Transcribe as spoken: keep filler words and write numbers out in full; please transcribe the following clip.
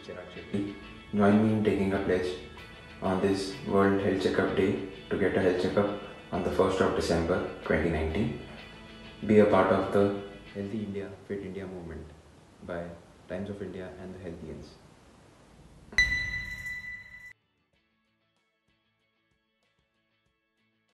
Chirag Shetty. Join me in taking a pledge on this World Health Checkup Day to get a health checkup on the first of December twenty nineteen. Be a part of the Healthy India, Fit India movement by Times of India and the Healthians.